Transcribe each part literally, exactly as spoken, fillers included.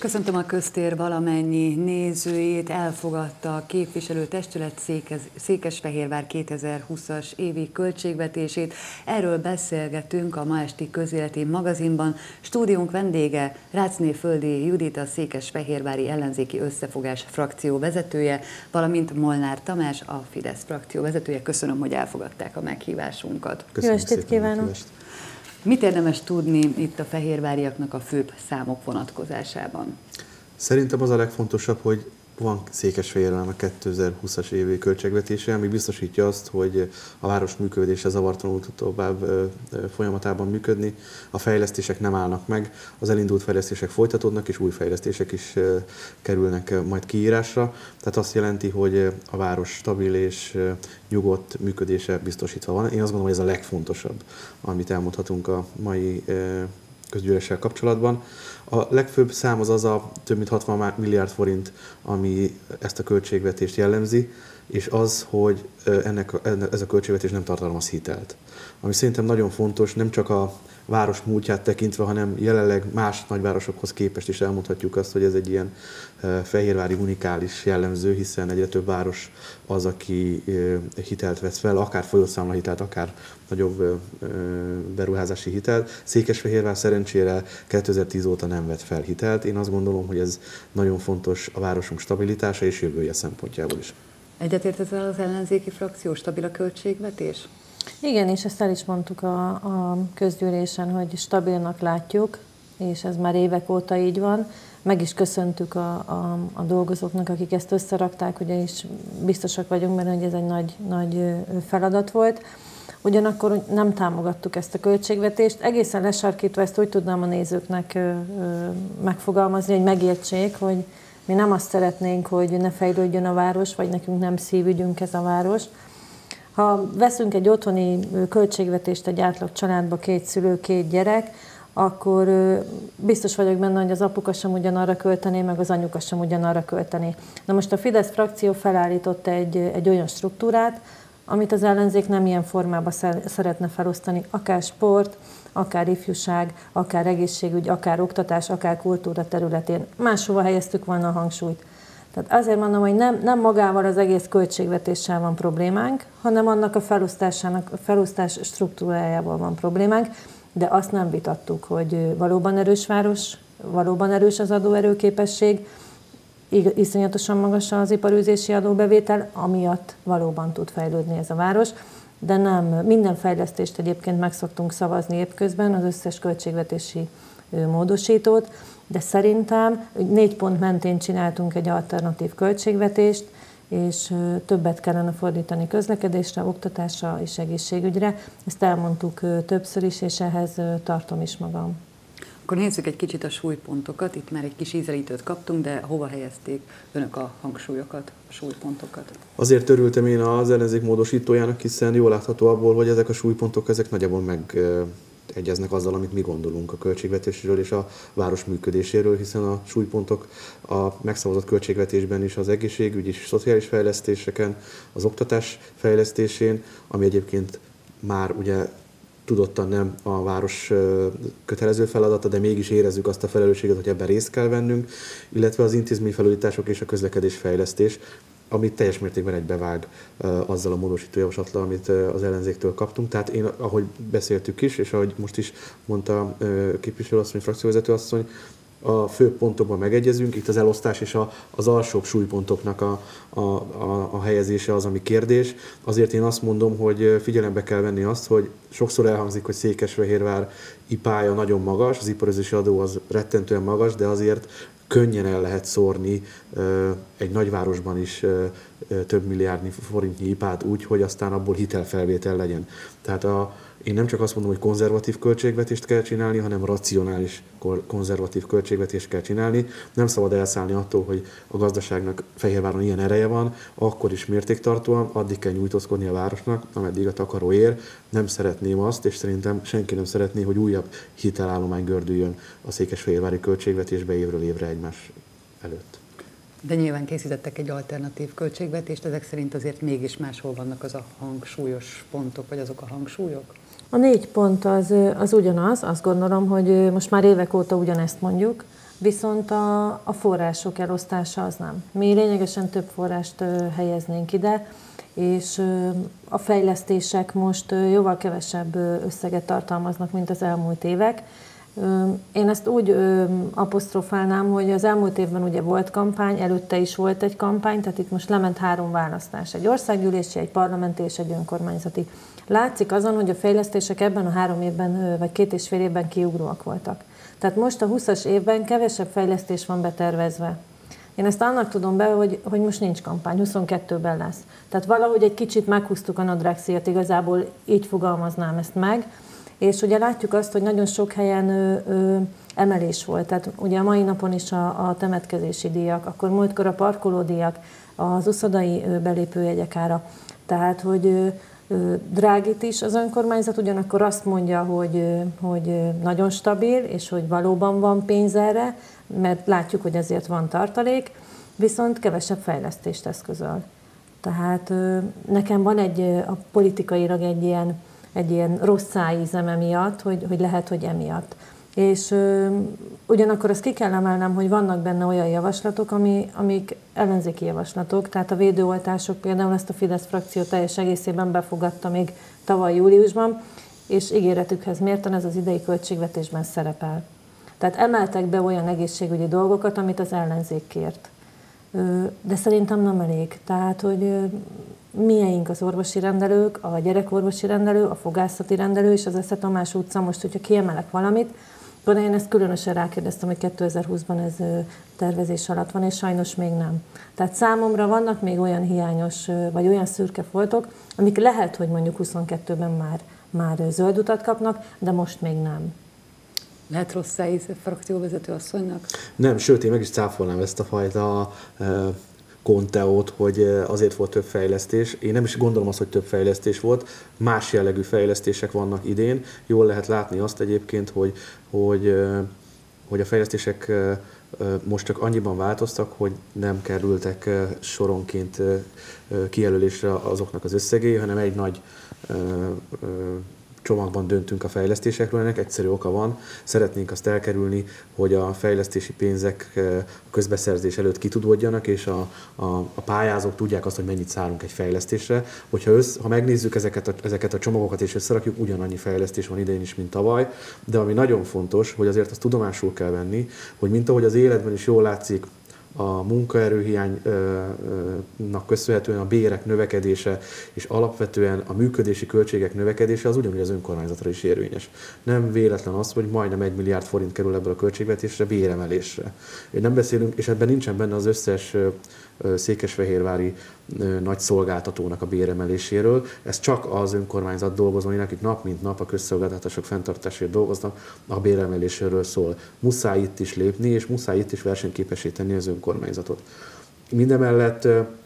Köszöntöm a köztér valamennyi nézőjét, elfogadta a képviselőtestület Székes, Székesfehérvár kétezer-húszas évi költségvetését. Erről beszélgetünk a ma esti közéleti magazinban. Stúdiónk vendége Ráczné Földi Judit, a Székesfehérvári Ellenzéki Összefogás frakció vezetője, valamint Molnár Tamás, a Fidesz frakció vezetője. Köszönöm, hogy elfogadták a meghívásunkat. Köszönöm. Jó estét kívánok! Mit érdemes tudni itt a fehérváriaknak a főbb számok vonatkozásában? Szerintem az a legfontosabb, hogy van Székesfehérvárnak kétezer-húszas évi költségvetése, ami biztosítja azt, hogy a város működése zavartalanul tud tovább folyamatában működni, a fejlesztések nem állnak meg, az elindult fejlesztések folytatódnak, és új fejlesztések is kerülnek majd kiírásra. Tehát azt jelenti, hogy a város stabil és nyugodt működése biztosítva van. Én azt gondolom, hogy ez a legfontosabb, amit elmondhatunk a mai közgyűléssel kapcsolatban. A legfőbb szám az az a több mint hatvan milliárd forint, ami ezt a költségvetést jellemzi, és az, hogy ennek, ez a költségvetés nem tartalmaz hitelt. Ami szerintem nagyon fontos, nem csak a város múltját tekintve, hanem jelenleg más nagyvárosokhoz képest is elmondhatjuk azt, hogy ez egy ilyen fehérvári unikális jellemző, hiszen egyre több város az, aki hitelt vesz fel, akár folyószámla hitelt, akár nagyobb beruházási hitelt. Székesfehérvár szerencsére kétezer-tíz óta nem vett fel hitelt. Én azt gondolom, hogy ez nagyon fontos a városunk stabilitása és jövője szempontjából is. Egyetért ezzel az ellenzéki frakció, stabil a költségvetés? Igen, és ezt el is mondtuk a, a közgyűlésen, hogy stabilnak látjuk, és ez már évek óta így van. Meg is köszöntük a, a, a dolgozóknak, akik ezt összerakták, ugye is biztosak vagyunk benne, hogy ez egy nagy, nagy feladat volt. Ugyanakkor nem támogattuk ezt a költségvetést. Egészen lesarkítva ezt úgy tudnám a nézőknek ö, ö, megfogalmazni, hogy megértsék, hogy mi nem azt szeretnénk, hogy ne fejlődjön a város, vagy nekünk nem szívügyünk ez a város. Ha veszünk egy otthoni költségvetést egy átlag családba, két szülő, két gyerek, akkor biztos vagyok benne, hogy az apuka sem ugyanarra költené, meg az anyuka sem ugyanarra költené. Na most a Fidesz frakció felállított egy, egy olyan struktúrát, amit az ellenzék nem ilyen formában szeretne felosztani, akár sport, akár ifjúság, akár egészségügy, akár oktatás, akár kultúra területén. Máshova helyeztük volna a hangsúlyt. Tehát azért mondom, hogy nem, nem magával az egész költségvetéssel van problémánk, hanem annak a felosztásának, a felosztás struktúrájával van problémánk, de azt nem vitattuk, hogy valóban erős város, valóban erős az adóerőképesség, iszonyatosan magas az iparűzési adóbevétel, amiatt valóban tud fejlődni ez a város, de nem minden fejlesztést egyébként meg szoktunk szavazni évközben, az összes költségvetési módosítót, de szerintem négy pont mentén csináltunk egy alternatív költségvetést, és többet kellene fordítani közlekedésre, oktatásra és egészségügyre. Ezt elmondtuk többször is, és ehhez tartom is magam. Akkor nézzük egy kicsit a súlypontokat. Itt már egy kis ízelítőt kaptunk, de hova helyezték önök a hangsúlyokat, a súlypontokat? Azért örültem én az ellenzék módosítójának, hiszen jól látható abból, hogy ezek a súlypontok ezek nagyjából meg egyeznek azzal, amit mi gondolunk a költségvetésről és a város működéséről, hiszen a súlypontok a megszavazott költségvetésben is az egészségügy és szociális fejlesztéseken, az oktatás fejlesztésén, ami egyébként már ugye tudottan nem a város kötelező feladata, de mégis érezzük azt a felelősséget, hogy ebben részt kell vennünk, illetve az intézményfelújítások és a közlekedés fejlesztés, amit teljes mértékben egybevág azzal a módosító javaslattal, amit az ellenzéktől kaptunk. Tehát én, ahogy beszéltük is, és ahogy most is mondta képviselőasszony, frakcióvezetőasszony, a fő pontokban megegyezünk, itt az elosztás és a, az alsóbb súlypontoknak a, a, a, a helyezése az, ami kérdés. Azért én azt mondom, hogy figyelembe kell venni azt, hogy sokszor elhangzik, hogy Székesfehérvár ipája nagyon magas, az iparőzési adó az rettentően magas, de azért könnyen el lehet szórni egy nagyvárosban is több milliárdnyi forintnyi ipát úgy, hogy aztán abból hitelfelvétel legyen. Tehát a, én nem csak azt mondom, hogy konzervatív költségvetést kell csinálni, hanem racionális konzervatív költségvetést kell csinálni. Nem szabad elszállni attól, hogy a gazdaságnak Fehérváron ilyen ereje van, akkor is mértéktartóan, addig kell nyújtózkodni a városnak, ameddig a takaró ér. Nem szeretném azt, és szerintem senki nem szeretné, hogy újabb hitelállomány gördüljön a székesfehérvári költségvetésbe évről évre egymás előtt. De nyilván készítettek egy alternatív költségvetést, ezek szerint azért mégis máshol vannak az a hangsúlyos pontok, vagy azok a hangsúlyok? A négy pont az, az ugyanaz, azt gondolom, hogy most már évek óta ugyanezt mondjuk. viszont a, a források elosztása az nem. Mi lényegesen több forrást helyeznénk ide, és a fejlesztések most jóval kevesebb összeget tartalmaznak, mint az elmúlt évek. Én ezt úgy apostrofálnám, hogy az elmúlt évben ugye volt kampány, előtte is volt egy kampány, tehát itt most lement három választás, egy országgyűlési, egy parlamenti és egy önkormányzati. Látszik azon, hogy a fejlesztések ebben a három évben, vagy két és fél évben kiugróak voltak. Tehát most a húszas évben kevesebb fejlesztés van betervezve. Én ezt annak tudom be, hogy, hogy most nincs kampány, huszonkettőben lesz. Tehát valahogy egy kicsit meghúztuk a nadrágszíjat, igazából így fogalmaznám ezt meg. És ugye látjuk azt, hogy nagyon sok helyen ö, ö, emelés volt. Tehát ugye a mai napon is a, a temetkezési díjak, akkor múltkor a parkolódíjak, az uszodai ö, belépőjegyek ára. Tehát, hogy ö, ö, drágít is az önkormányzat, ugyanakkor azt mondja, hogy, ö, hogy ö, nagyon stabil, és hogy valóban van pénz erre, mert látjuk, hogy ezért van tartalék, viszont kevesebb fejlesztést eszközöl. Tehát ö, nekem van egy, a politikailag egy ilyen egy ilyen rossz szájízem emiatt, hogy, hogy lehet, hogy emiatt. És ö, ugyanakkor azt ki kell emelnem, hogy vannak benne olyan javaslatok, ami, amik ellenzéki javaslatok, tehát a védőoltások, például ezt a Fidesz frakció teljes egészében befogadta még tavaly júliusban, és ígéretükhez mérten ez az idei költségvetésben szerepel. Tehát emeltek be olyan egészségügyi dolgokat, amit az ellenzék kért. Ö, de szerintem nem elég. Tehát, hogy ö, miénk az orvosi rendelők, a gyerekorvosi rendelő, a fogászati rendelő és az Esze Tamás utca, most, hogyha kiemelek valamit, akkor én ezt különösen rákérdeztem, hogy kétezer-húszban ez tervezés alatt van, és sajnos még nem. Tehát számomra vannak még olyan hiányos, vagy olyan szürke foltok, amik lehet, hogy mondjuk huszonkettőben már, már zöld utat kapnak, de most még nem. Lehet rossz szájíz frakcióvezető asszonynak? Nem, sőt, én meg is cáfolnám ezt a fajta konteót, hogy azért volt több fejlesztés. Én nem is gondolom azt, hogy több fejlesztés volt. Más jellegű fejlesztések vannak idén. Jól lehet látni azt egyébként, hogy, hogy, hogy a fejlesztések most csak annyiban változtak, hogy nem kerültek soronként kijelölésre azoknak az összegéi, hanem egy nagy csomagban döntünk a fejlesztésekről, ennek egyszerű oka van. Szeretnénk azt elkerülni, hogy a fejlesztési pénzek a közbeszerzés előtt kitudódjanak, és a, a, a pályázók tudják azt, hogy mennyit szárunk egy fejlesztésre. Hogyha össz, ha megnézzük ezeket a, ezeket a csomagokat és összerakjuk, ugyanannyi fejlesztés van idején is, mint tavaly, de ami nagyon fontos, hogy azért azt tudomásul kell venni, hogy mint ahogy az életben is jól látszik, a munkaerőhiánynak köszönhetően a bérek növekedése és alapvetően a működési költségek növekedése az ugyanúgy az önkormányzatra is érvényes. Nem véletlen az, hogy majdnem egy milliárd forint kerül ebből a költségvetésre béremelésre. Nem beszélünk, és ebben nincsen benne az összes székesfehérvári nagy szolgáltatónak a béremeléséről. Ez csak az önkormányzat dolgozói, akik nap mint nap a közszolgáltatások fenntartásért dolgoznak, a béremeléséről szól. Muszáj itt is lépni, és muszáj itt is versenyképessé tenni az önkormányzatot. Mindemellett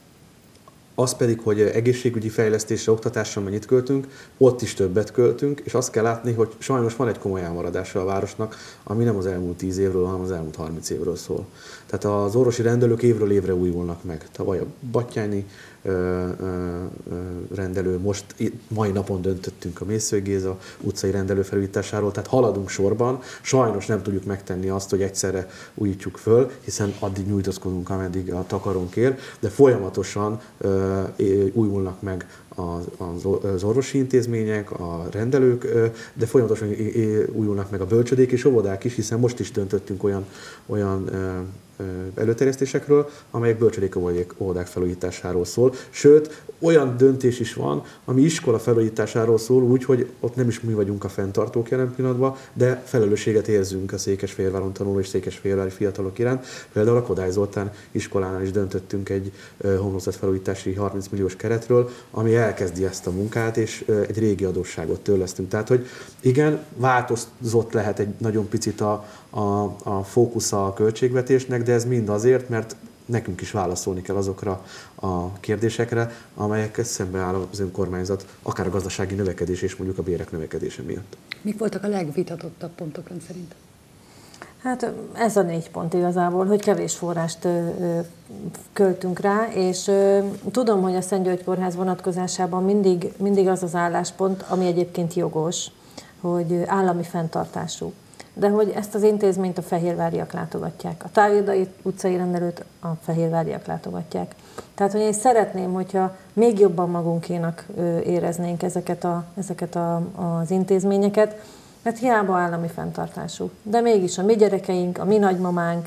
az pedig, hogy egészségügyi fejlesztésre, oktatásra mennyit költünk, ott is többet költünk, és azt kell látni, hogy sajnos van egy komoly elmaradása a városnak, ami nem az elmúlt tíz évről, hanem az elmúlt harminc évről szól. Tehát az orvosi rendelők évről évre újulnak meg. Tavaly a Battyányi ö, ö, rendelő, most mai napon döntöttünk a Mészői Géza utcai rendelő felújításáról, tehát haladunk sorban, sajnos nem tudjuk megtenni azt, hogy egyszerre újítjuk föl, hiszen addig nyújtózkodunk, ameddig a takarónk ér, de folyamatosan ö, újulnak meg az orvosi intézmények, a rendelők, de folyamatosan újulnak meg a bölcsödék és óvodák is, hiszen most is döntöttünk olyan, olyan előterjesztésekről, amelyek bölcsödék óvodák felújításáról szól. Sőt, olyan döntés is van, ami iskola felújításáról szól, úgy, hogy ott nem is mi vagyunk a fenntartók jelen pillanatban, de felelősséget érzünk a Székesfehérváron tanuló és székesfehérvári fiatalok iránt. Például a Kodály Zoltán iskolánál is döntöttünk egy homlokzatfelújítási harminc milliós keretről, ami elkezdi ezt a munkát, és egy régi adósságot törlesztünk. Tehát, hogy igen, változott lehet egy nagyon picit a, a, a fókusza a költségvetésnek, de ez mind azért, mert nekünk is válaszolni kell azokra a kérdésekre, amelyekkel szembe áll az önkormányzat, akár a gazdasági növekedés és mondjuk a bérek növekedése miatt. Mik voltak a legvitatottabb pontok ön szerint? Hát ez a négy pont igazából, hogy kevés forrást költünk rá, és tudom, hogy a Szent György Kórház vonatkozásában mindig, mindig az az álláspont, ami egyébként jogos, hogy állami fenntartású. de hogy ezt az intézményt a fehérváriak látogatják. A Távildai utcai rendelőt a fehérváriak látogatják. Tehát, hogy én szeretném, hogyha még jobban magunkénak éreznénk ezeket, a, ezeket a, az intézményeket, mert hiába állami fenntartású. De mégis a mi gyerekeink, a mi nagymamánk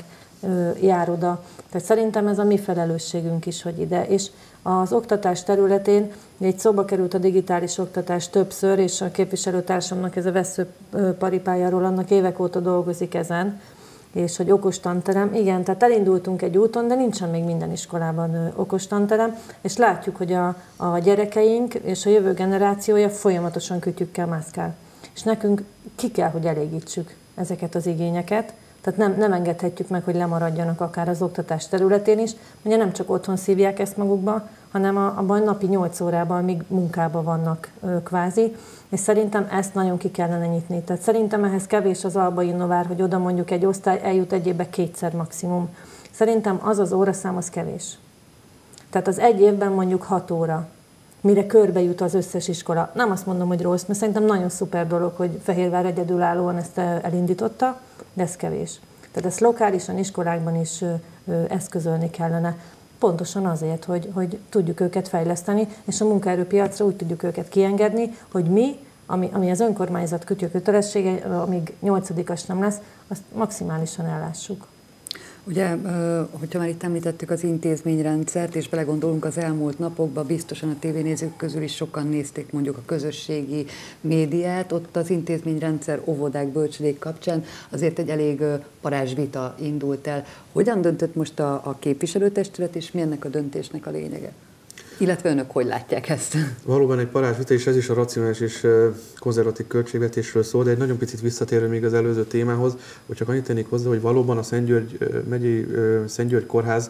jár oda. Tehát szerintem ez a mi felelősségünk is, hogy ide. És az oktatás területén egy szóba került a digitális oktatás többször, és a képviselőtársamnak ez a veszőparipájáról annak évek óta dolgozik ezen, és hogy okos tanterem. Igen, tehát elindultunk egy úton, de nincsen még minden iskolában okos tanterem, és látjuk, hogy a, a gyerekeink és a jövő generációja folyamatosan kütyükkel mászkál. És nekünk ki kell, hogy elégítsük ezeket az igényeket, tehát nem, nem engedhetjük meg, hogy lemaradjanak akár az oktatás területén is, ugye nem csak otthon szívják ezt magukba, hanem a, abban napi nyolc órában még munkában vannak ö, kvázi, és szerintem ezt nagyon ki kellene nyitni. Tehát szerintem ehhez kevés az Alba Innovár, hogy oda mondjuk egy osztály eljut egy évbe kétszer maximum. Szerintem az az óraszám az kevés. Tehát az egy évben mondjuk hat óra, mire körbe jut az összes iskola. Nem azt mondom, hogy rossz, mert szerintem nagyon szuper dolog, hogy Fehérvár egyedülállóan ezt elindította, de ez kevés. Tehát ezt lokálisan, iskolákban is eszközölni kellene. Pontosan azért, hogy, hogy tudjuk őket fejleszteni, és a munkaerőpiacra úgy tudjuk őket kiengedni, hogy mi, ami, ami az önkormányzat kötőkötelessége, amíg nyolcadikas nem lesz, azt maximálisan ellássuk. Ugye, hogyha már itt említettük az intézményrendszert, és belegondolunk az elmúlt napokban, biztosan a tévénézők közül is sokan nézték mondjuk a közösségi médiát, ott az intézményrendszer óvodák, bölcsödék kapcsán azért egy elég parázsvita indult el. Hogyan döntött most a, a képviselőtestület, és mi ennek a döntésnek a lényege? Illetve önök hogy látják ezt? Valóban egy parázsvita, és ez is a racionális és konzervatív költségvetésről szól, de egy nagyon picit visszatérő még az előző témához, hogy csak annyit tennék hozzá, hogy valóban a Szentgyörgy megyei Szentgyörgy kórház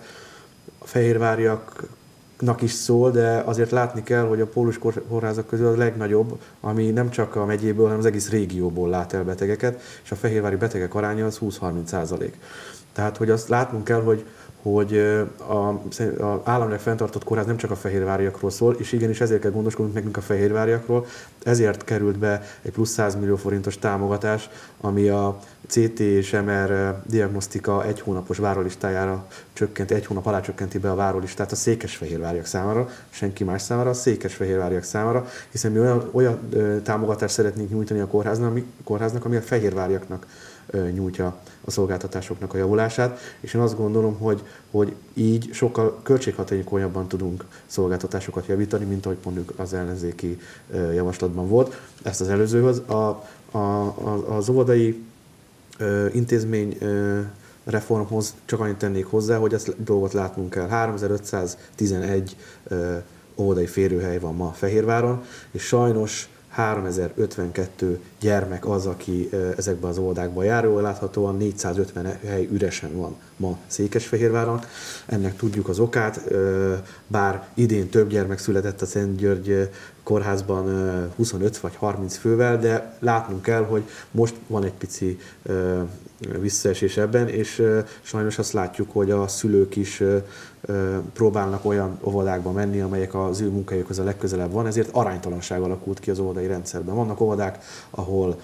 a fehérváriaknak is szól, de azért látni kell, hogy a pólus kórházak közül a legnagyobb, ami nem csak a megyéből, hanem az egész régióból lát el betegeket, és a fehérvári betegek aránya az húsz-harminc százalék. Tehát, hogy azt látnunk kell, hogy hogy az államilag fenntartott kórház nem csak a fehérváriakról szól, és igenis ezért kell gondoskodnunk nekünk a fehérváriakról, ezért került be egy plusz száz millió forintos támogatás, ami a cé té és em er diagnosztika egy hónapos várólistájára csökkent, egy hónap alá csökkenti be a várólistát a székesfehérváriak számára, senki más számára, a székesfehérváriak számára, hiszen mi olyan, olyan támogatást szeretnénk nyújtani a kórháznak, ami, kórháznak, ami a fehérváriaknak nyújtja a szolgáltatásoknak a javulását, és én azt gondolom, hogy, hogy így sokkal költséghatékonyabban tudunk szolgáltatásokat javítani, mint ahogy mondjuk az ellenzéki javaslatban volt. Ezt az előzőhöz. A, a, a, az óvodai intézmény reformhoz csak annyit tennék hozzá, hogy ezt dolgot látnunk kell. háromezer-ötszáztizenegy óvodai férőhely van ma Fehérváron, és sajnos háromezer-ötvenkettő gyermek az, aki ezekben az óvodákban jár, jól láthatóan négyszázötven hely üresen van ma Székesfehérváron. Ennek tudjuk az okát, bár idén több gyermek született a Szentgyörgy kórházban huszonöt vagy harminc fővel, de látnunk kell, hogy most van egy pici visszaesés ebben, és sajnos azt látjuk, hogy a szülők is próbálnak olyan óvodákba menni, amelyek az ő munkahelyükhoz a legközelebb van, ezért aránytalanság alakult ki az óvodai rendszerben. Vannak óvodák, ahol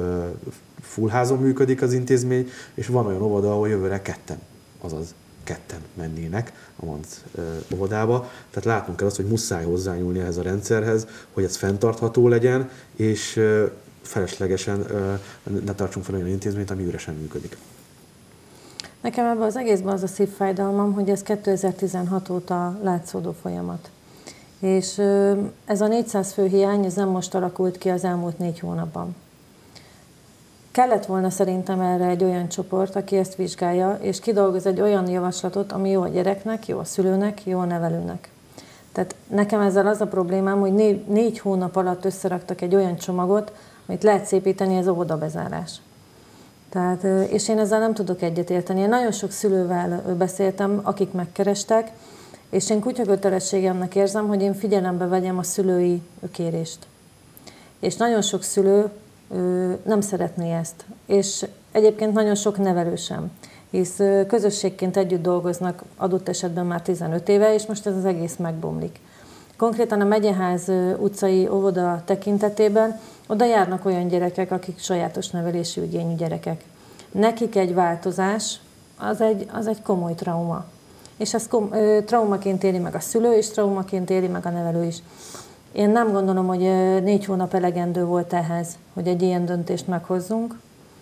full házon működik az intézmény, és van olyan óvoda, ahol jövőre ketten, azaz ketten mennének a MANC óvodába. Tehát látnunk kell azt, hogy muszáj hozzányúlni ehhez a rendszerhez, hogy ez fenntartható legyen, és feleslegesen ne tartsunk fel olyan intézményt, ami üresen működik. Nekem ebben az egészben az a szívfájdalmam, hogy ez kétezer-tizenhat óta látszódó folyamat. És ez a négyszáz fő hiány, ez nem most alakult ki az elmúlt négy hónapban. Kellett volna szerintem erre egy olyan csoport, aki ezt vizsgálja, és kidolgoz egy olyan javaslatot, ami jó a gyereknek, jó a szülőnek, jó a nevelőnek. Tehát nekem ezzel az a problémám, hogy négy, négy hónap alatt összeraktak egy olyan csomagot, amit lehet szépíteni, ez óvodabezárás. Tehát, és én ezzel nem tudok egyetérteni. Én nagyon sok szülővel beszéltem, akik megkerestek, és én kutyakötelességemnek érzem, hogy én figyelembe vegyem a szülői kérést. És nagyon sok szülő nem szeretné ezt. És egyébként nagyon sok nevelő sem. Hisz közösségként együtt dolgoznak adott esetben már tizenöt éve, és most ez az egész megbomlik. Konkrétan a Megyeház utcai óvoda tekintetében oda járnak olyan gyerekek, akik sajátos nevelési igényű gyerekek. Nekik egy változás, az egy, az egy komoly trauma. És ezt kom, ö, traumaként éli meg a szülő, és traumaként éli meg a nevelő is. Én nem gondolom, hogy négy hónap elegendő volt ehhez, hogy egy ilyen döntést meghozzunk.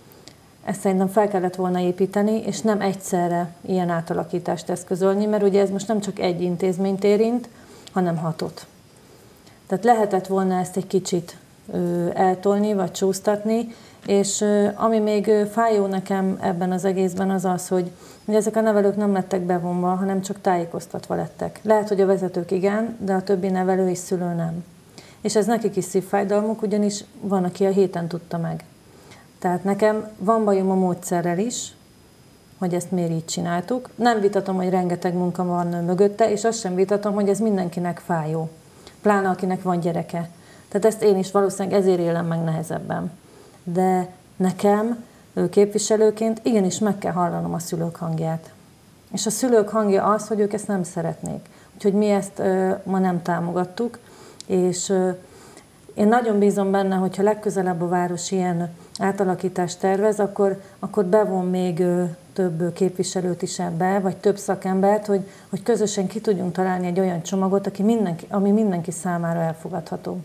Ezt szerintem fel kellett volna építeni, és nem egyszerre ilyen átalakítást eszközölni, mert ugye ez most nem csak egy intézményt érint, hanem hatot. Tehát lehetett volna ezt egy kicsit ö, eltolni, vagy csúsztatni, és ö, ami még ö, fájó nekem ebben az egészben az az, hogy, hogy ezek a nevelők nem lettek bevonva, hanem csak tájékoztatva lettek. Lehet, hogy a vezetők igen, de a többi nevelő és szülő nem. És ez nekik is szívfájdalmuk, ugyanis van, aki a héten tudta meg. Tehát nekem van bajom a módszerrel is, hogy ezt miért így csináltuk. Nem vitatom, hogy rengeteg munka van mögötte, és azt sem vitatom, hogy ez mindenkinek fájó. Pláne akinek van gyereke. Tehát ezt én is valószínűleg ezért élem meg nehezebben. De nekem képviselőként igenis meg kell hallanom a szülők hangját. És a szülők hangja az, hogy ők ezt nem szeretnék. Úgyhogy mi ezt ma nem támogattuk, és én nagyon bízom benne, hogyha legközelebb a város ilyen átalakítást tervez, akkor, akkor bevon még több képviselőt is ebbe, vagy több szakembert, hogy, hogy közösen ki tudjunk találni egy olyan csomagot, aki mindenki, ami mindenki számára elfogadható.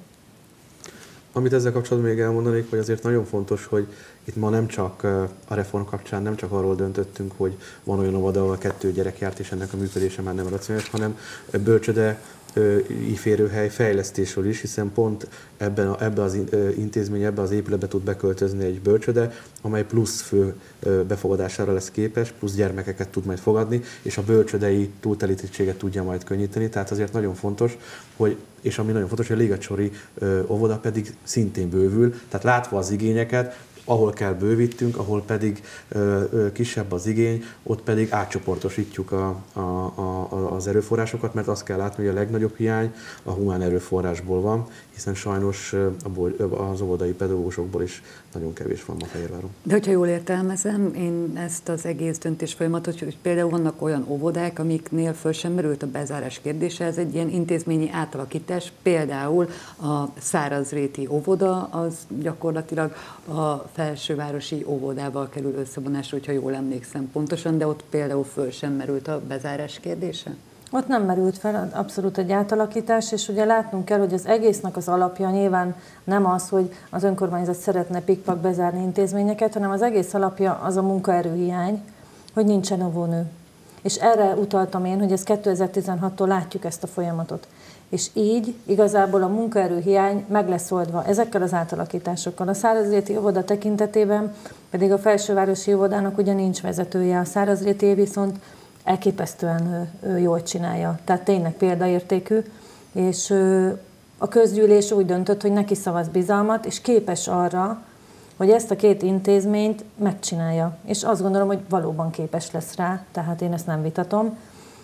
Amit ezzel kapcsolatban még elmondanék, hogy azért nagyon fontos, hogy itt ma nem csak a reform kapcsán nem csak arról döntöttünk, hogy van olyan óvoda, ahol kettő gyerek járt, és ennek a működése már nem racionális, hanem bölcsöde, íférőhely fejlesztésről is, hiszen pont ebben, a, ebben az intézmény, ebben az épületbe tud beköltözni egy bölcsöde, amely plusz fő befogadására lesz képes, plusz gyermekeket tud majd fogadni, és a bölcsödei túltelítettséget tudja majd könnyíteni. Tehát azért nagyon fontos, hogy, és ami nagyon fontos, hogy a Ligetcsori óvoda pedig szintén bővül, tehát látva az igényeket, ahol kell bővítünk, ahol pedig ö, ö, kisebb az igény, ott pedig átcsoportosítjuk a, a, a, az erőforrásokat, mert azt kell látni, hogy a legnagyobb hiány a humán erőforrásból van, hiszen sajnos abból, az óvodai pedagógusokból is nagyon kevés van ma Fehérváron. De hogyha jól értelmezem, én ezt az egész döntés folyamatot, hogy például vannak olyan óvodák, amiknél föl sem merült a bezárás kérdése, ez egy ilyen intézményi átalakítás, például a Szárazréti óvoda, az gyakorlatilag a felsővárosi óvodával kerül összevonásra, hogyha jól emlékszem pontosan, de ott például föl sem merült a bezárás kérdése? Ott nem merült fel abszolút egy átalakítás, és ugye látnunk kell, hogy az egésznek az alapja nyilván nem az, hogy az önkormányzat szeretne pikpak bezárni intézményeket, hanem az egész alapja az a munkaerőhiány, hogy nincsen óvónő. És erre utaltam én, hogy ez kétezer-tizenhattól látjuk ezt a folyamatot. És így igazából a munkaerőhiány meg lesz oldva ezekkel az átalakításokkal. A Szárazréti óvoda tekintetében pedig a felsővárosi óvodának ugye nincs vezetője, a Szárazréti viszont elképesztően jól csinálja. Tehát tényleg példaértékű, és a közgyűlés úgy döntött, hogy neki szavaz bizalmat, és képes arra, hogy ezt a két intézményt megcsinálja. És azt gondolom, hogy valóban képes lesz rá, tehát én ezt nem vitatom.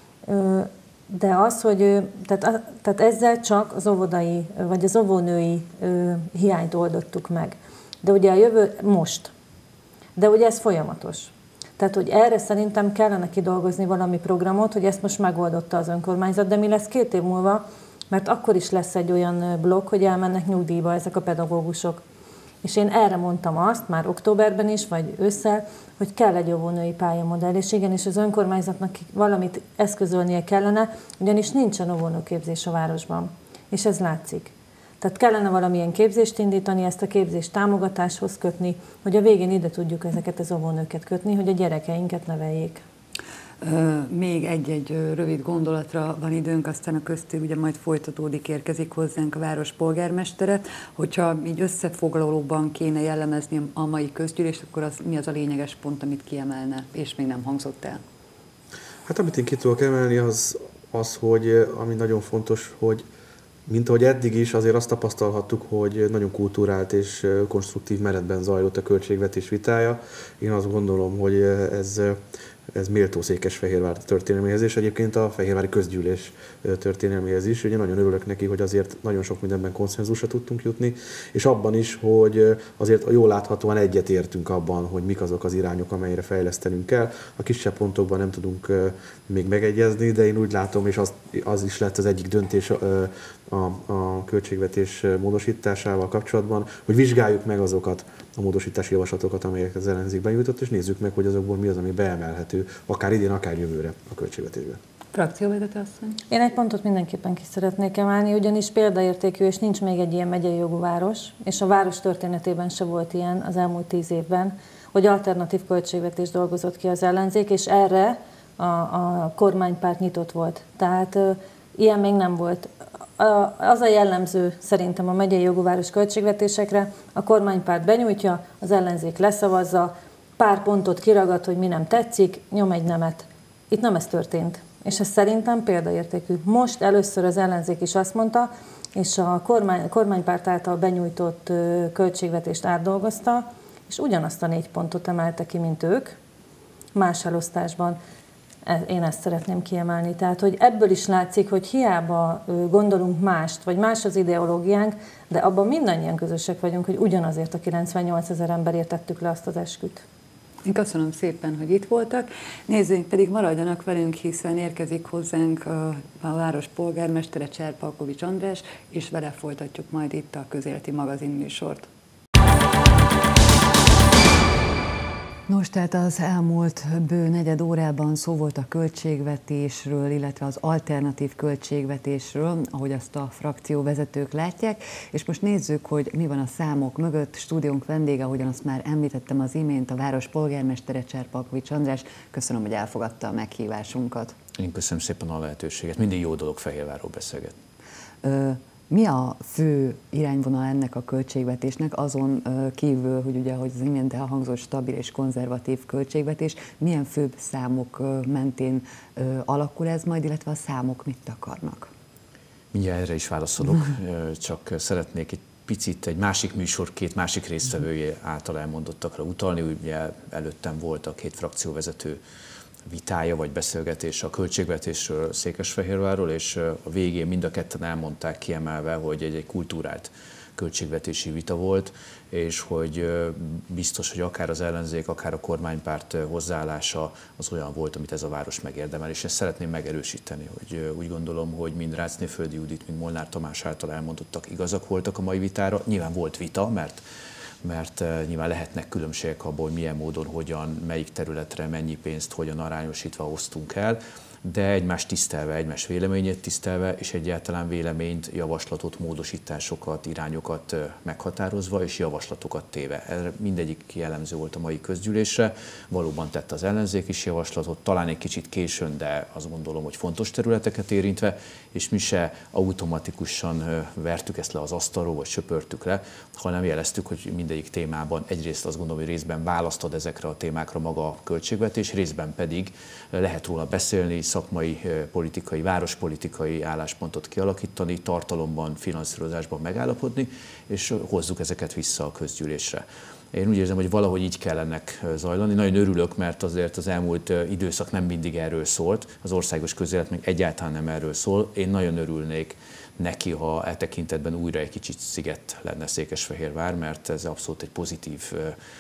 De az, hogy tehát, tehát ezzel csak az óvodai, vagy az óvónői hiányt oldottuk meg. De ugye a jövő most. De ugye ez folyamatos. Tehát, hogy erre szerintem kellene kidolgozni valami programot, hogy ezt most megoldotta az önkormányzat, de mi lesz két év múlva, mert akkor is lesz egy olyan blokk, hogy elmennek nyugdíjba ezek a pedagógusok. És én erre mondtam azt, már októberben is, vagy ősszel, hogy kell egy óvónői pályamodell, és igenis az önkormányzatnak valamit eszközölnie kellene, ugyanis nincsen óvónőképzés a városban, és ez látszik. Tehát kellene valamilyen képzést indítani, ezt a képzést támogatáshoz kötni, hogy a végén ide tudjuk ezeket az óvónőket kötni, hogy a gyerekeinket neveljék. Még egy-egy rövid gondolatra van időnk, aztán a köztük ugye majd folytatódik, érkezik hozzánk a város polgármestere. Hogyha így összefoglalóban kéne jellemezni a mai közgyűlést, akkor az, mi az a lényeges pont, amit kiemelne, és még nem hangzott el? Hát amit én ki tudok emelni, az, az, hogy ami nagyon fontos, hogy mint ahogy eddig is, azért azt tapasztalhattuk, hogy nagyon kultúrált és konstruktív menetben zajlott a költségvetés vitája. Én azt gondolom, hogy ez ez méltó Székesfehérvár történelméhez, és egyébként a Fehérvári Közgyűlés történelméhez is. Ugye nagyon örülök neki, hogy azért nagyon sok mindenben konszenzusra tudtunk jutni, és abban is, hogy azért jól láthatóan egyetértünk abban, hogy mik azok az irányok, amelyre fejlesztenünk kell. A kisebb pontokban nem tudunk még megegyezni, de én úgy látom, és az, az is lett az egyik döntés a, a, a költségvetés módosításával kapcsolatban, hogy vizsgáljuk meg azokat a módosítási javaslatokat, amelyek az ellenzék benyújtott, és nézzük meg, hogy azokból mi az, ami beemelhető, akár idén, akár jövőre a költségvetésbe. Frakcióvezető asszony? Én egy pontot mindenképpen ki szeretnék emelni, ugyanis példaértékű, és nincs még egy ilyen megyei jogú város, és a város történetében se volt ilyen az elmúlt tíz évben, hogy alternatív költségvetést dolgozott ki az ellenzék, és erre a, a kormánypárt nyitott volt. Tehát ö, ilyen még nem volt. Az a jellemző szerintem a megyei jogú város költségvetésekre, a kormánypárt benyújtja, az ellenzék leszavazza, pár pontot kiragad, hogy mi nem tetszik, nyom egy nemet. Itt nem ez történt. És ez szerintem példaértékű. Most először az ellenzék is azt mondta, és a kormány, kormánypárt által benyújtott költségvetést átdolgozta, és ugyanazt a négy pontot emelte ki, mint ők, más elosztásban. Én ezt szeretném kiemelni. Tehát, hogy ebből is látszik, hogy hiába gondolunk mást, vagy más az ideológiánk, de abban mindannyian közösek vagyunk, hogy ugyanazért a kilencvennyolcezer emberért tettük le azt az esküt. Én köszönöm szépen, hogy itt voltak. Nézőink pedig maradjanak velünk, hiszen érkezik hozzánk a, a város polgármestere, Cserpalkovics András, és vele folytatjuk majd itt a Közéleti Magazin műsort. Nos, tehát az elmúlt bő negyed órában szó volt a költségvetésről, illetve az alternatív költségvetésről, ahogy azt a frakcióvezetők látják, és most nézzük, hogy mi van a számok mögött. Stúdiónk vendége, ahogyan azt már említettem az imént, a város polgármestere, Cserpalkovics András. Köszönöm, hogy elfogadta a meghívásunkat. Én köszönöm szépen a lehetőséget. Mindig jó dolog Fehérvárról beszélgetni. Mi a fő irányvonal ennek a költségvetésnek, azon kívül, hogy ugye, hogy az imént elhangzott stabil és konzervatív költségvetés, milyen főbb számok mentén alakul ez majd, illetve a számok mit akarnak? Mindjárt erre is válaszolok, csak szeretnék egy picit egy másik műsor, két másik résztvevője által elmondottakra utalni. Ugye előttem volt a két frakcióvezető vitája vagy beszélgetés a költségvetésről, Székesfehérvárról, és a végén mind a ketten elmondták kiemelve, hogy egy, egy kultúrált költségvetési vita volt, és hogy biztos, hogy akár az ellenzék, akár a kormánypárt hozzáállása az olyan volt, amit ez a város megérdemel, és ezt szeretném megerősíteni, hogy úgy gondolom, hogy mind Ráczné-Földi Judit, mind Molnár Tamás által elmondottak igazak voltak a mai vitára. Nyilván volt vita, mert mert nyilván lehetnek különbségek abból, hogy milyen módon, hogyan, melyik területre, mennyi pénzt, hogyan arányosítva osztunk el, de egymást tisztelve, egymás véleményét tisztelve, és egyáltalán véleményt, javaslatot, módosításokat, irányokat meghatározva, és javaslatokat téve. Erre mindegyik jellemző volt a mai közgyűlésre. Valóban tett az ellenzék is javaslatot, talán egy kicsit későn, de azt gondolom, hogy fontos területeket érintve, és mi se automatikusan vertük ezt le az asztalról, vagy söpörtük le, hanem jeleztük, hogy mindegyik témában egyrészt azt gondolom, hogy részben választod ezekre a témákra maga a költségvetés, részben pedig lehet róla beszélni, szakmai, politikai, várospolitikai álláspontot kialakítani, tartalomban, finanszírozásban megállapodni, és hozzuk ezeket vissza a közgyűlésre. Én úgy érzem, hogy valahogy így kell ennek zajlani. Nagyon örülök, mert azért az elmúlt időszak nem mindig erről szólt, az országos közélet még egyáltalán nem erről szól. Én nagyon örülnék neki, ha e tekintetben újra egy kicsit sziget lenne Székesfehérvár, mert ez abszolút egy pozitív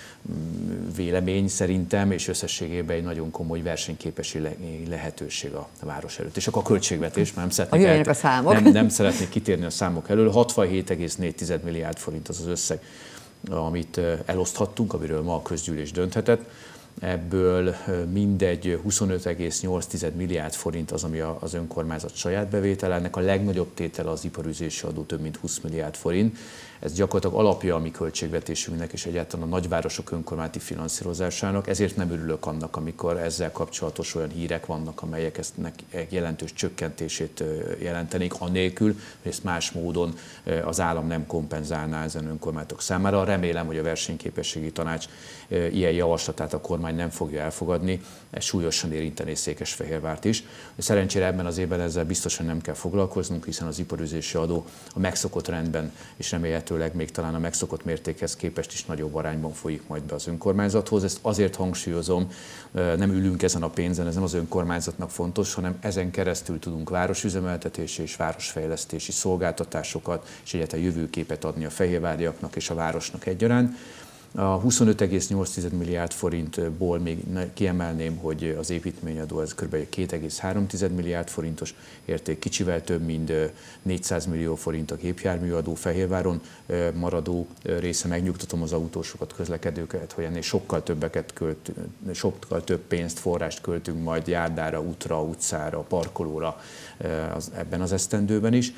vélemény szerintem, és összességében egy nagyon komoly versenyképesi lehetőség a város előtt. És akkor a költségvetés, mert nem szeretnék, el... a számok. Nem, nem szeretnék kitérni a számok elől. hatvanhét egész négy milliárd forint az az összeg, amit eloszthattunk, amiről ma a közgyűlés dönthetett. Ebből mindegy huszonöt egész nyolc milliárd forint az, ami az önkormányzat saját bevétele. Ennek a legnagyobb tétele az iparűzési adó, több mint húsz milliárd forint. Ez gyakorlatilag alapja a mi költségvetésünknek és egyáltalán a nagyvárosok önkormányzati finanszírozásának. Ezért nem örülök annak, amikor ezzel kapcsolatos olyan hírek vannak, amelyek ezt jelentős csökkentését jelentenék, anélkül, hogy ezt más módon az állam nem kompenzálná ezen önkormányzatok számára. Remélem, hogy a versenyképességi tanács ilyen javaslatát a kormány kormány nem fogja elfogadni, ez súlyosan érinteni Székesfehérvárt is. Szerencsére ebben az évben ezzel biztosan nem kell foglalkoznunk, hiszen az iparüzési adó a megszokott rendben, és remélhetőleg még talán a megszokott mértékhez képest is nagyobb arányban folyik majd be az önkormányzathoz. Ezt azért hangsúlyozom, nem ülünk ezen a pénzen, ez nem az önkormányzatnak fontos, hanem ezen keresztül tudunk városüzemeltetési és városfejlesztési szolgáltatásokat és egyáltalán jövőképet adni a fehérváriaknak és a városnak egyaránt. A huszonöt egész nyolc milliárd forintból még kiemelném, hogy az építményadó ez kb. két egész három milliárd forintos érték, kicsivel több, mint négyszáz millió forint a gépjárműadó Fehérváron maradó része. Megnyugtatom az autósokat, közlekedőket, hogy ennél sokkal többeket költ, sokkal több pénzt, forrást költünk majd járdára, útra, utcára, parkolóra az, ebben az esztendőben is.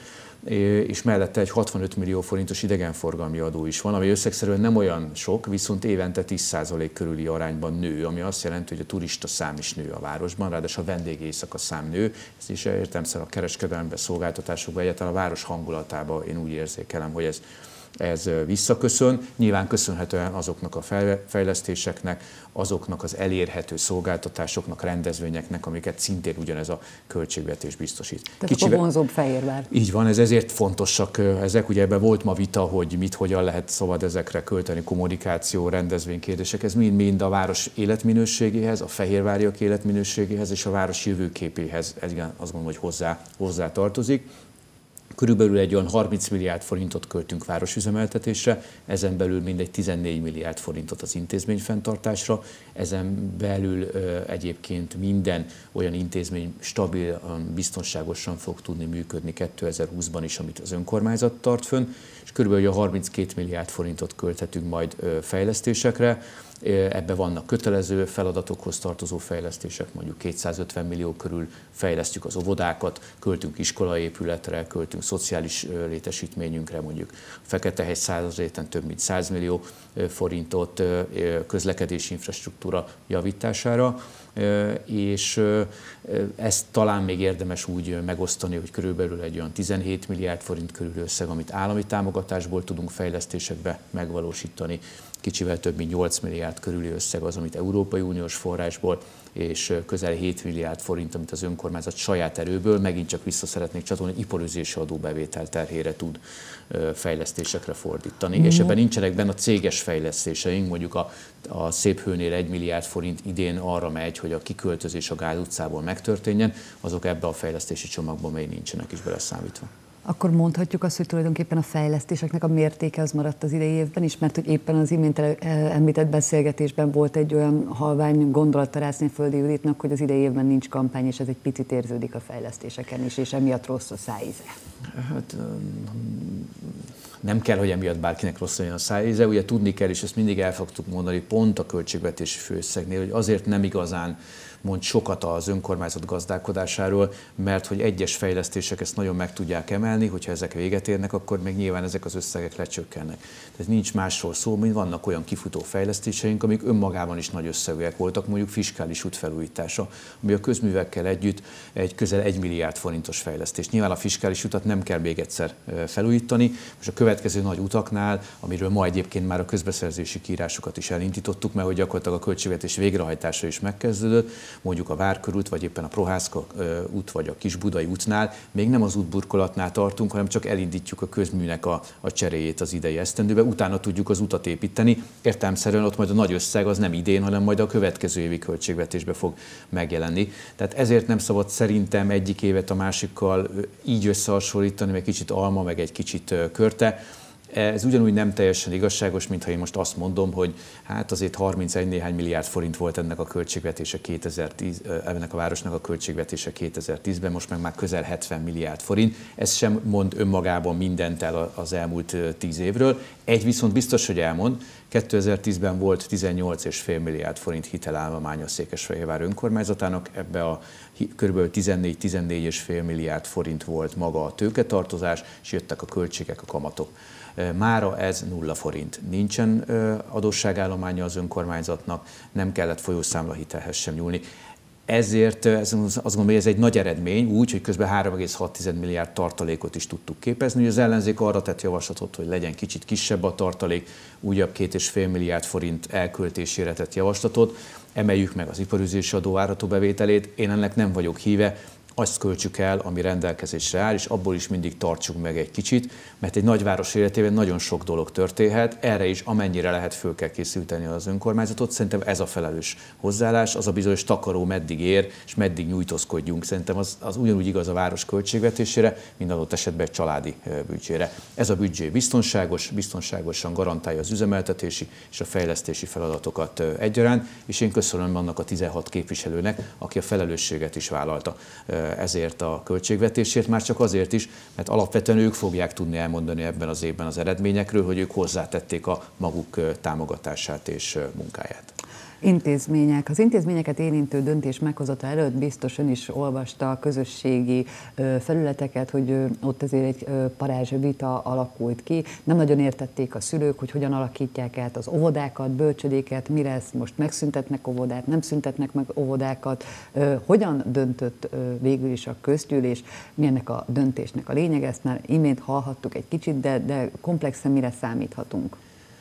És mellette egy hatvanöt millió forintos idegenforgalmi adó is van, ami összegszerűen nem olyan sok, viszont évente tíz százalék körüli arányban nő, ami azt jelenti, hogy a turista szám is nő a városban, ráadásul a vendégéjszaka szám nő. Ez is értelemszerűen a kereskedelemben, szolgáltatásokban, egyáltalán a város hangulatában én úgy érzékelem, hogy ez ez visszaköszön. Nyilván köszönhetően azoknak a fejlesztéseknek, azoknak az elérhető szolgáltatásoknak, rendezvényeknek, amiket szintén ugyanez a költségvetés biztosít. Tehát Kicsivel... a vonzóbb Fehérvár. Így van, ez ezért fontosak ezek. Ugye ebben volt ma vita, hogy mit, hogyan lehet szabad ezekre költeni, kommunikáció, rendezvénykérdések. Ez mind-mind a város életminőségéhez, a fehérváriak életminőségéhez és a város jövőképéhez, ez azt gondolom, hogy hozzá, hozzá tartozik. Körülbelül egy olyan harminc milliárd forintot költünk városüzemeltetésre, ezen belül mindegy tizennégy milliárd forintot az intézményfenntartásra, ezen belül egyébként minden olyan intézmény stabilan, biztonságosan fog tudni működni kétezer-húszban is, amit az önkormányzat tart fönn, és körülbelül a harminckét milliárd forintot költhetünk majd fejlesztésekre. Ebben vannak kötelező feladatokhoz tartozó fejlesztések, mondjuk kétszázötven millió körül fejlesztjük az óvodákat, költünk iskolaépületre, költünk szociális létesítményünkre, mondjuk Feketehegy Századréten több mint száz millió forintot közlekedési infrastruktúra javítására, és ezt talán még érdemes úgy megosztani, hogy körülbelül egy olyan tizenhét milliárd forint körül összeg, amit állami támogatásból tudunk fejlesztésekbe megvalósítani, kicsivel több mint nyolc milliárd körüli összeg az, amit Európai Uniós forrásból, és közel hét milliárd forint, amit az önkormányzat saját erőből, megint csak vissza szeretnék csatolni, iparüzési adóbevétel terhére tud fejlesztésekre fordítani. Mm. És ebben nincsenek benne a céges fejlesztéseink, mondjuk a, a Széphőnél egy milliárd forint idén arra megy, hogy a kiköltözés a Gál utcából megtörténjen, azok ebbe a fejlesztési csomagban még nincsenek is beleszámítva. Akkor mondhatjuk azt, hogy tulajdonképpen a fejlesztéseknek a mértéke az maradt az idei évben is, mert hogy éppen az imént említett beszélgetésben volt egy olyan halvány gondolat Tarácné Földi Juditnak, hogy az idei évben nincs kampány, és ez egy picit érződik a fejlesztéseken is, és emiatt rossz a szájíze. Hát nem kell, hogy emiatt bárkinek rossz legyen a szájíze. Ugye tudni kell, és ezt mindig el fogtuk mondani, pont a költségvetési főösszegnél, hogy azért nem igazán mond sokat az önkormányzat gazdálkodásáról, mert hogy egyes fejlesztések ezt nagyon meg tudják emelni, hogyha ezek véget érnek, akkor még nyilván ezek az összegek lecsökkennek. Tehát nincs másról szó, mint vannak olyan kifutó fejlesztéseink, amik önmagában is nagy összegűek voltak, mondjuk fiskális út felújítása, ami a közművekkel együtt egy közel egy milliárd forintos fejlesztés. Nyilván a fiskális utat nem kell még egyszer felújítani, most a következő nagy utaknál, amiről ma egyébként már a közbeszerzési kiírásokat is elindítottuk, mert hogy gyakorlatilag a költségvetés végrehajtása is megkezdődött, mondjuk a Várkörút, vagy éppen a Prohászka út, vagy a Kisbudai útnál, még nem az útburkolatnál tartunk, hanem csak elindítjuk a közműnek a, a cseréjét az idei esztendőben, utána tudjuk az utat építeni. Értelemszerűen ott majd a nagy összeg az nem idén, hanem majd a következő évi költségvetésbe fog megjelenni. Tehát ezért nem szabad szerintem egyik évet a másikkal így összehasonlítani, meg kicsit alma, meg egy kicsit körte. Ez ugyanúgy nem teljesen igazságos, mintha én most azt mondom, hogy hát azért harmincegy néhány milliárd forint volt ennek a költségvetése kétezer-tíz, ennek a városnak a költségvetése kétezer-tízben, most meg már közel hetven milliárd forint. Ez sem mond önmagában mindent el az elmúlt tíz évről. Egy viszont biztos, hogy elmond, kétezer-tízben volt tizennyolc egész öt milliárd forint hitelállomány a Székesfehérvár önkormányzatának, ebbe a kb. tizennégy-tizennégy egész öt milliárd forint volt maga a tőketartozás, és jöttek a költségek, a kamatok. Mára ez nulla forint. Nincsen adósságállománya az önkormányzatnak, nem kellett folyószámlahitelhez sem nyúlni. Ezért azt gondolom, hogy ez egy nagy eredmény, úgy, hogy közben három egész hat milliárd tartalékot is tudtuk képezni. Az ellenzék arra tett javaslatot, hogy legyen kicsit kisebb a tartalék, újabb két és fél milliárd forint elköltésére tett javaslatot, emeljük meg az iparüzési adó várható bevételét. Én ennek nem vagyok híve, azt költsük el, ami rendelkezésre áll, és abból is mindig tartsuk meg egy kicsit, mert egy nagyváros életében nagyon sok dolog történhet, erre is amennyire lehet föl kell készíteni az önkormányzatot. Szerintem ez a felelős hozzáállás, az a bizonyos takaró meddig ér, és meddig nyújtózkodjunk. Szerintem az, az ugyanúgy igaz a város költségvetésére, mint adott esetben egy családi büdzsére. Ez a büdzsé biztonságos, biztonságosan garantálja az üzemeltetési és a fejlesztési feladatokat egyaránt, és én köszönöm annak a tizenhat képviselőnek, aki a felelősséget is vállalta ezért a költségvetésért, már csak azért is, mert alapvetően ők fogják tudni elmondani ebben az évben az eredményekről, hogy ők hozzátették a maguk támogatását és munkáját. Intézmények. Az intézményeket érintő döntés meghozata előtt biztos ön is olvasta a közösségi felületeket, hogy ott azért egy parázs vita alakult ki. Nem nagyon értették a szülők, hogy hogyan alakítják át az óvodákat, bölcsödéket, mire ezt most megszüntetnek óvodát, nem szüntetnek meg óvodákat. Hogyan döntött végül is a közgyűlés, mi ennek a döntésnek a lényeg? Ezt már imént hallhattuk egy kicsit, de, de komplexen mire számíthatunk?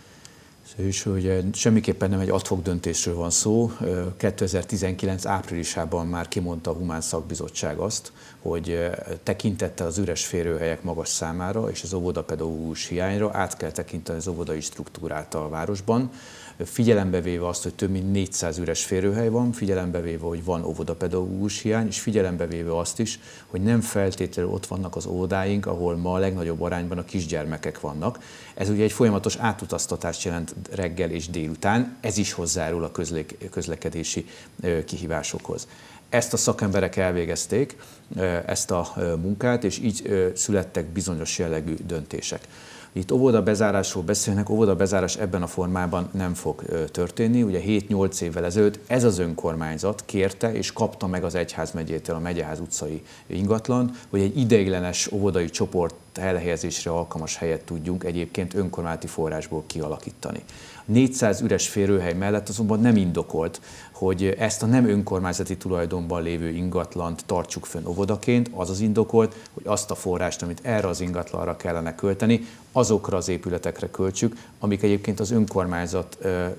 És hogy semmiképpen nem egy ad hoc döntésről van szó. kétezer-tizenkilenc áprilisában már kimondta a Humán Szakbizottság azt, hogy tekintettel az üres férőhelyek magas számára és az óvodapedagógus hiányra át kell tekinteni az óvodai struktúrát a városban. Figyelembe véve azt, hogy több mint négyszáz üres férőhely van, figyelembe véve, hogy van óvodapedagógus hiány, és figyelembe véve azt is, hogy nem feltétlenül ott vannak az óvodáink, ahol ma a legnagyobb arányban a kisgyermekek vannak. Ez ugye egy folyamatos átutaztatást jelent reggel és délután, ez is hozzárul a közlekedési kihívásokhoz. Ezt a szakemberek elvégezték, ezt a munkát, és így születtek bizonyos jellegű döntések. Itt óvoda bezárásról beszélnek, óvoda bezárás ebben a formában nem fog történni. Ugye hét-nyolc évvel ezelőtt ez az önkormányzat kérte és kapta meg az Egyházmegyétől a Megyeház utcai ingatlan, hogy egy ideiglenes óvodai csoport elhelyezésre alkalmas helyet tudjunk egyébként önkormányzati forrásból kialakítani. négyszáz üres férőhely mellett azonban nem indokolt, hogy ezt a nem önkormányzati tulajdonban lévő ingatlant tartsuk fönn óvodaként, az az indokolt, hogy azt a forrást, amit erre az ingatlanra kellene költeni, azokra az épületekre költsük, amik egyébként az önkormányzat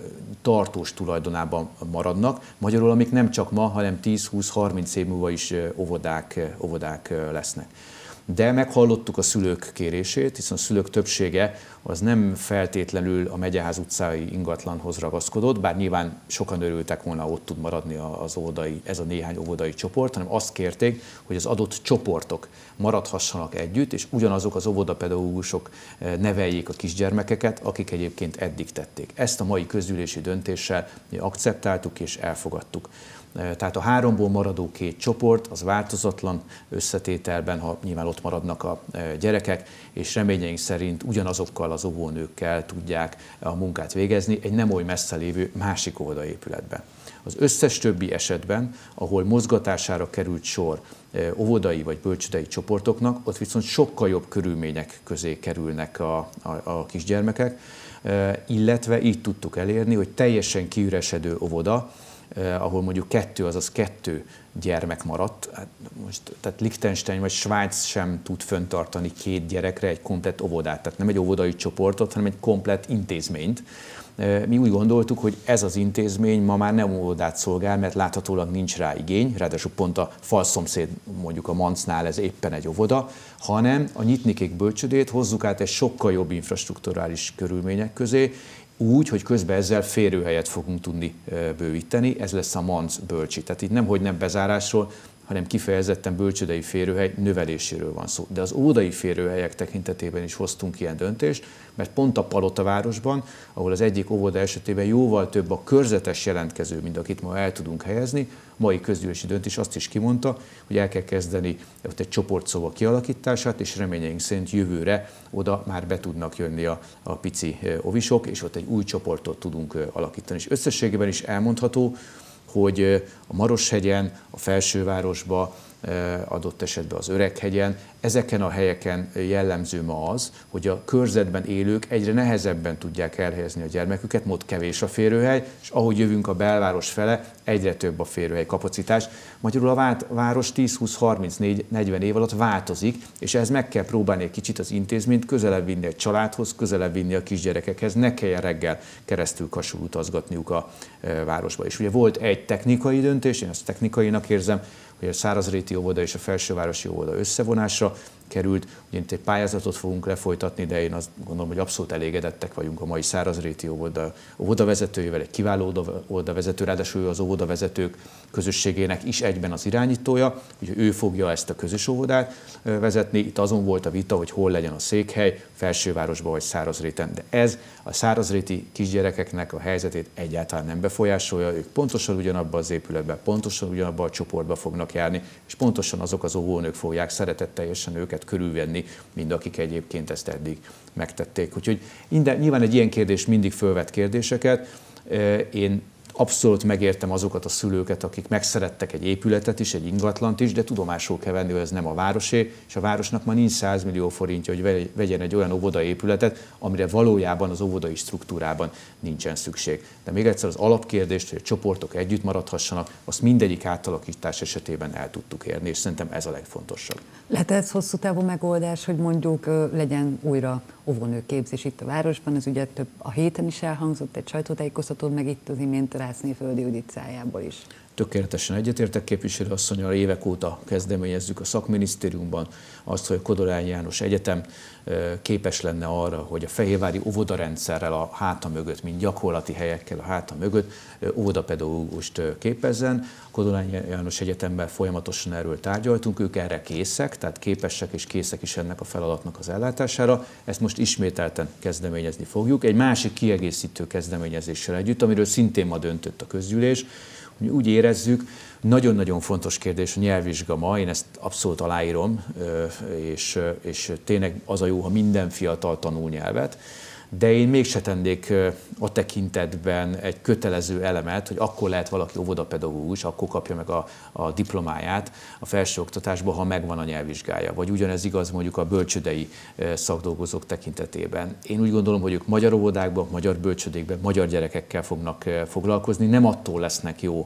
tartós tulajdonában maradnak, magyarul amik nem csak ma, hanem tíz-húsz-harminc év múlva is óvodák, óvodák lesznek. De meghallottuk a szülők kérését, hiszen a szülők többsége az nem feltétlenül a Megyeház utcai ingatlanhoz ragaszkodott, bár nyilván sokan örültek volna, ott tud maradni az óvodai, ez a néhány óvodai csoport, hanem azt kérték, hogy az adott csoportok maradhassanak együtt, és ugyanazok az óvodapedagógusok neveljék a kisgyermekeket, akik egyébként eddig tették. Ezt a mai közgyűlési döntéssel akceptáltuk és elfogadtuk. Tehát a háromból maradó két csoport az változatlan összetételben, ha nyilván ott maradnak a gyerekek, és reményeink szerint ugyanazokkal az óvónőkkel tudják a munkát végezni egy nem oly messze lévő másik óvodaépületben. Az összes többi esetben, ahol mozgatására került sor óvodai vagy bölcsődei csoportoknak, ott viszont sokkal jobb körülmények közé kerülnek a, a, a kisgyermekek, illetve így tudtuk elérni, hogy teljesen kiüresedő óvoda, ahol mondjuk kettő, azaz kettő gyermek maradt. Hát most, tehát Liechtenstein vagy Svájc sem tud fenntartani két gyerekre egy komplett óvodát, tehát nem egy óvodai csoportot, hanem egy komplett intézményt. Mi úgy gondoltuk, hogy ez az intézmény ma már nem óvodát szolgál, mert láthatólag nincs rá igény, ráadásul pont a falszomszéd, mondjuk a Mancnál ez éppen egy óvoda, hanem a Nyitnikék bölcsödét hozzuk át egy sokkal jobb infrastrukturális körülmények közé, úgy, hogy közben ezzel férőhelyet fogunk tudni bővíteni, ez lesz a Manc bölcsi. Tehát itt nemhogy nem bezárásról, hanem kifejezetten bölcsődei férőhely növeléséről van szó. De az óvodai férőhelyek tekintetében is hoztunk ilyen döntést, mert pont a Palotavárosban, ahol az egyik óvoda esetében jóval több a körzetes jelentkező, mint akit ma el tudunk helyezni, a mai közgyűlési döntés azt is kimondta, hogy el kell kezdeni ott egy csoportszoba kialakítását, és reményeink szerint jövőre oda már be tudnak jönni a, a pici ovisok, és ott egy új csoportot tudunk alakítani. És összességében is elmondható, hogy a Maroshegyen, a Felsővárosban, adott esetben az Öreghegyen ezeken a helyeken jellemző ma az, hogy a körzetben élők egyre nehezebben tudják elhelyezni a gyermeküket, mód kevés a férőhely, és ahogy jövünk a belváros fele, egyre több a férőhely kapacitás. Magyarul a város tíz, húsz, harminc, negyven év alatt változik, és ez meg kell próbálni egy kicsit az intézményt közelebb vinni egy családhoz, közelebb vinni a kisgyerekekhez, ne kelljen reggel keresztül Kasul utazgatniuk a városba. És ugye volt egy technikai döntés, én ezt technikainak érzem, hogy a Szárazréti óvoda és a Felsővárosi óvoda összevonásra került. Ugye itt egy pályázatot fogunk lefolytatni, de én azt gondolom, hogy abszolút elégedettek vagyunk a mai Szárazréti óvoda óvodavezetőjével, egy kiváló óvodavezető, ráadásul ő az óvodavezetők közösségének is egyben az irányítója, úgyhogy ő fogja ezt a közös óvodát vezetni. Itt azon volt a vita, hogy hol legyen a székhely, Felsővárosban vagy Szárazréten, de ez a szárazréti kisgyerekeknek a helyzetét egyáltalán nem befolyásolja, ők pontosan ugyanabban az épületben, pontosan ugyanabban a csoportban fognak járni, és pontosan azok az óvónők fogják szeretetteljesen őket körülvenni, mint akik egyébként ezt eddig megtették. Úgyhogy minden, nyilván egy ilyen kérdés mindig fölvet kérdéseket. Én abszolút megértem azokat a szülőket, akik megszerettek egy épületet is, egy ingatlant is, de tudomásul kell venni, hogy ez nem a városé, és a városnak ma nincs száz millió forintja, hogy vegyen egy olyan óvodaépületet, amire valójában az óvodai struktúrában nincsen szükség. De még egyszer az alapkérdést, hogy a csoportok együtt maradhassanak, azt mindegyik átalakítás esetében el tudtuk érni, és szerintem ez a legfontosabb. Lehet ez hosszú távú megoldás, hogy mondjuk legyen újra óvónőképzés itt a városban, ez ugye több a héten is elhangzott, egy sajtótájékoztatón, meg itt az imént Ráczné-Földi Judit is. Tökéletesen egyetértek képviselő asszonnyal, évek óta kezdeményezzük a szakminisztériumban azt, hogy a Kodolányi János Egyetem képes lenne arra, hogy a fehérvári óvodarendszerrel a háta mögött, mint gyakorlati helyekkel a háta mögött óvodapedagógust képezzen. A Kodolányi János Egyetemben folyamatosan erről tárgyaltunk, ők erre készek, tehát képesek és készek is ennek a feladatnak az ellátására. Ezt most ismételten kezdeményezni fogjuk. Egy másik kiegészítő kezdeményezéssel együtt, amiről szintén ma döntött a közgyűlés. Úgy érezzük, nagyon-nagyon fontos kérdés a nyelvvizsga ma, én ezt abszolút aláírom, és, és tényleg az a jó, ha minden fiatal tanul nyelvet, de én mégse tennék a tekintetben egy kötelező elemet, hogy akkor lehet valaki óvodapedagógus, akkor kapja meg a, a diplomáját a felsőoktatásban, ha megvan a nyelvvizsgája. Vagy ugyanez igaz mondjuk a bölcsődei szakdolgozók tekintetében. Én úgy gondolom, hogy ők magyar óvodákban, magyar bölcsődékben, magyar gyerekekkel fognak foglalkozni, nem attól lesznek jó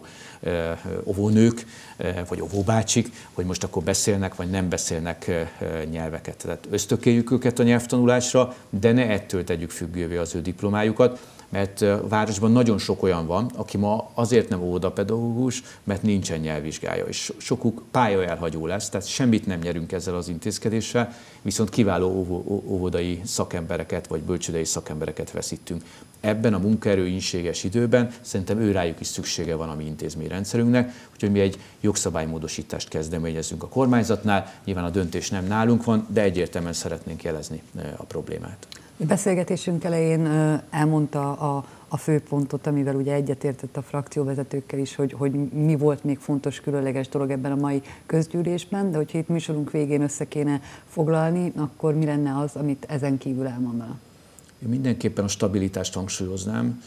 óvónők, vagy óvóbácsik, hogy most akkor beszélnek, vagy nem beszélnek nyelveket. Tehát ösztökéljük őket a nyelvtanulásra, de ne ettől tegyük függővé az ő diplomájukat, mert a városban nagyon sok olyan van, aki ma azért nem óvodapedagógus, mert nincsen nyelvvizsgája, és sokuk pályaelhagyó lesz, tehát semmit nem nyerünk ezzel az intézkedéssel, viszont kiváló óvodai szakembereket vagy bölcsődei szakembereket veszítünk. Ebben a munkaerő ínséges időben szerintem őrájuk is szüksége van a mi intézményrendszerünknek, úgyhogy mi egy jogszabálymódosítást kezdeményezünk a kormányzatnál, nyilván a döntés nem nálunk van, de egyértelműen szeretnénk jelezni a problémát. A beszélgetésünk elején elmondta a, a főpontot, amivel ugye egyetértett a frakcióvezetőkkel is, hogy, hogy mi volt még fontos, különleges dolog ebben a mai közgyűlésben, de hogyha itt műsorunk végén össze kéne foglalni, akkor mi lenne az, amit ezen kívül elmondanak? Én mindenképpen a stabilitást hangsúlyoznám,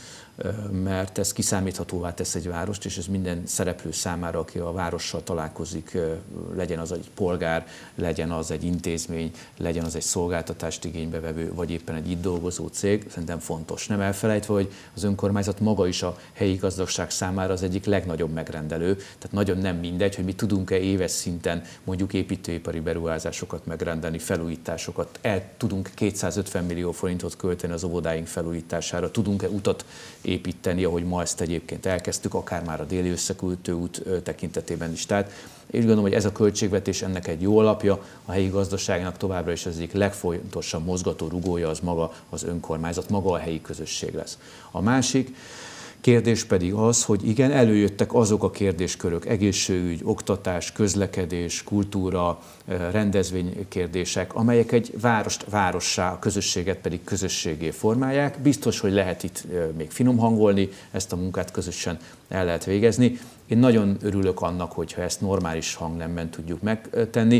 mert ez kiszámíthatóvá tesz egy várost, és ez minden szereplő számára, aki a várossal találkozik, legyen az egy polgár, legyen az egy intézmény, legyen az egy szolgáltatást igénybevevő, vagy éppen egy itt dolgozó cég, szerintem fontos. Nem elfelejtve, hogy az önkormányzat maga is a helyi gazdaság számára az egyik legnagyobb megrendelő, tehát nagyon nem mindegy, hogy mi tudunk-e éves szinten mondjuk építőipari beruházásokat megrendelni, felújításokat, el tudunk kétszázötven millió forintot költeni az óvodáink felújítására, tudunk-e utat építeni, ahogy ma ezt egyébként elkezdtük, akár már a déli összekötő út tekintetében is. Tehát én úgy gondolom, hogy ez a költségvetés ennek egy jó alapja, a helyi gazdaságnak továbbra is az egyik legfontosabb mozgató rugója az maga az önkormányzat, maga a helyi közösség lesz. A másik kérdés pedig az, hogy igen, előjöttek azok a kérdéskörök, egészségügy, oktatás, közlekedés, kultúra, rendezvénykérdések, amelyek egy várost várossá, a közösséget pedig közösségé formálják. Biztos, hogy lehet itt még finom hangolni, ezt a munkát közösen el lehet végezni. Én nagyon örülök annak, hogyha ezt normális hangnemben tudjuk megtenni.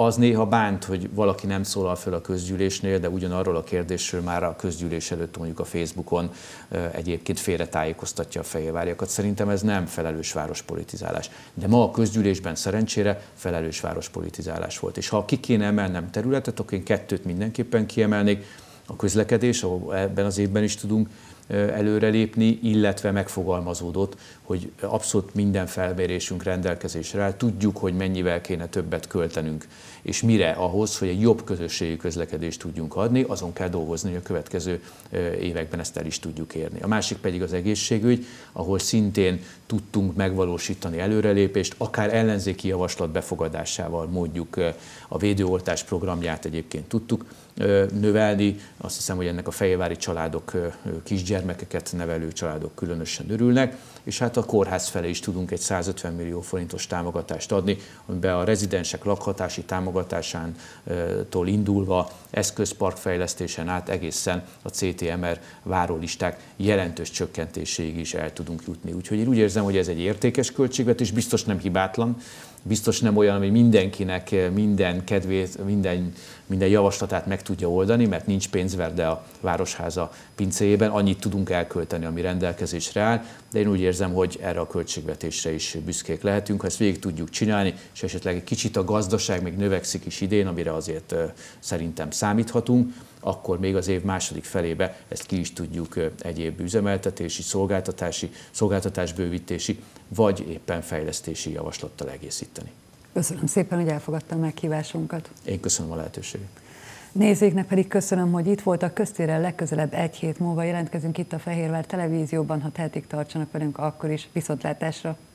Az néha bánt, hogy valaki nem szólal föl a közgyűlésnél, de ugyanarról a kérdésről már a közgyűlés előtt mondjuk a Facebookon egyébként félretájékoztatja a fehérváriakat. Szerintem ez nem felelős várospolitizálás. De ma a közgyűlésben szerencsére felelős várospolitizálás volt. És ha ki kéne emelnem területet, akkor én kettőt mindenképpen kiemelnék. A közlekedés, ahol ebben az évben is tudunk előrelépni, illetve megfogalmazódott, hogy abszolút minden felmérésünk rendelkezésre áll. Tudjuk, hogy mennyivel kéne többet költenünk, és mire ahhoz, hogy egy jobb közösségi közlekedést tudjunk adni, azon kell dolgozni, hogy a következő években ezt el is tudjuk érni. A másik pedig az egészségügy, ahol szintén tudtunk megvalósítani előrelépést, akár ellenzéki javaslat befogadásával, mondjuk a védőoltás programját egyébként tudtuk növelni. Azt hiszem, hogy ennek a fehérvári családok, kisgyermekeket nevelő családok különösen örülnek, és hát a kórház felé is tudunk egy százötven millió forintos támogatást adni, amiben a rezidensek lakhatási támogatásától indulva eszközparkfejlesztésen át egészen a cé té em er várólisták jelentős csökkentéséig is el tudunk jutni. Úgyhogy én úgy érzem, hogy ez egy értékes költségvetés, biztos nem hibátlan, biztos nem olyan, ami mindenkinek minden kedvét, minden, minden javaslatát meg tudja oldani, mert nincs pénzverde a Városháza pincéjében, annyit tudunk elkölteni, ami rendelkezésre áll, de én úgy érzem, hogy erre a költségvetésre is büszkék lehetünk, ha ezt végig tudjuk csinálni, és esetleg egy kicsit a gazdaság még növekszik is idén, amire azért szerintem számíthatunk, akkor még az év második felébe ezt ki is tudjuk egyéb üzemeltetési, szolgáltatási, szolgáltatásbővítési, vagy éppen fejlesztési javaslattal egészíteni. Köszönöm szépen, hogy elfogadtam meghívásunkat. Én köszönöm a lehetőséget. Nézőknek pedig köszönöm, hogy itt voltak. Köztérrel legközelebb egy hét múlva jelentkezünk itt a Fehérvár Televízióban, ha tehetik, tartsanak velünk akkor is. Viszontlátásra!